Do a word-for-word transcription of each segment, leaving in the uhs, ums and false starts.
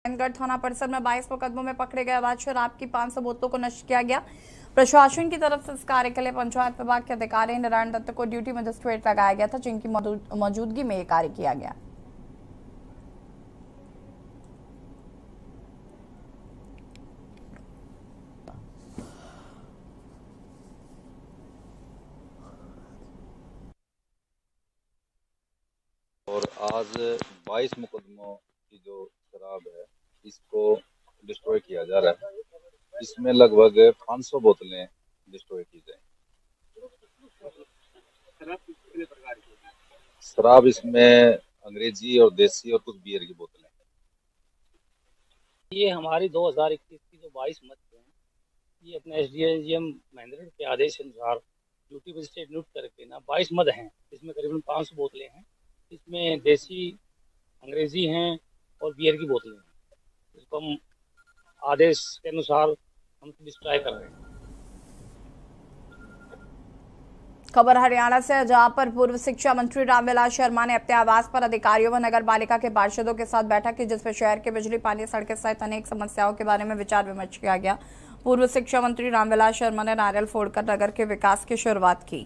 नारायणगढ़ थाना परिसर में बाईस मुकदमों में पकड़े गए अवैध शराब की पांच सौ बोतलों को नष्ट किया गया। प्रशासन की तरफ से इस कार्य के लिए पंचायत विभाग के अधिकारी नारायण दत्त को ड्यूटी मजिस्ट्रेट लगाया गया था, जिनकी मौजूदगी में यह कार्य किया गया। और आज बाईस मुकदमों की जो शराब है इसको डिस्ट्रॉय किया जा रहा है। इसमें लगभग पाँच सौ बोतलें डिस्ट्रॉय की जाए। शराब इसमें अंग्रेजी और देसी और कुछ बियर की बोतलें। ये हमारी दो हज़ार इक्कीस की जो बाईस मत हैं, ये अपने एस डी एम महेंद्र के आदेश अनुसार ड्यूटी मजिस्ट्रेट नियुक्त करके ना बाईस मद हैं। इसमें करीबन पाँच सौ बोतलें हैं। इसमें देसी, अंग्रेजी हैं और बियर की बोतलें हैं। इसको हम आदेश के अनुसार हम डिस्ट्रॉय कर रहे हैं। खबर हरियाणा से, जहां पर पूर्व शिक्षा मंत्री रामविलास शर्मा ने अपने आवास पर अधिकारियों व नगर पालिका के पार्षदों के साथ बैठक की, जिसमें शहर के बिजली, पानी, सड़कें सहित अनेक समस्याओं के बारे में विचार विमर्श किया गया। पूर्व शिक्षा मंत्री रामविलास शर्मा ने नारियल फोड़कर नगर के विकास की शुरुआत की।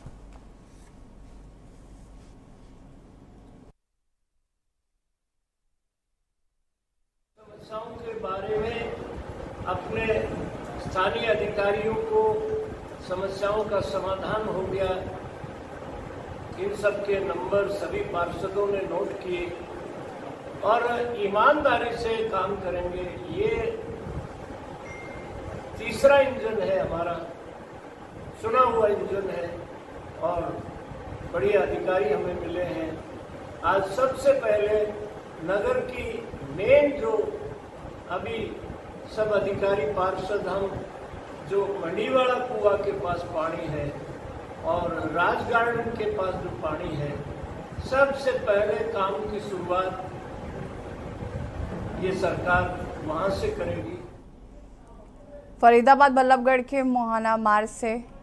समस्याओं के बारे में अपने स्थानीय अधिकारियों को समस्याओं का समाधान हो गया। इन सब के नंबर सभी पार्षदों ने नोट किए और ईमानदारी से काम करेंगे। ये तीसरा इंजन है हमारा, चुना हुआ इंजन है और बढ़िया अधिकारी हमें मिले हैं। आज सबसे पहले नगर की मेन जो अभी सब अधिकारी पार्षद हम जो मंडीवाड़ा कुआ के पास पानी है और राज गार्डन के पास जो पानी है, सबसे पहले काम की शुरुआत ये सरकार वहां से करेगी। फरीदाबाद बल्लभगढ़ के मोहाना मार्ग से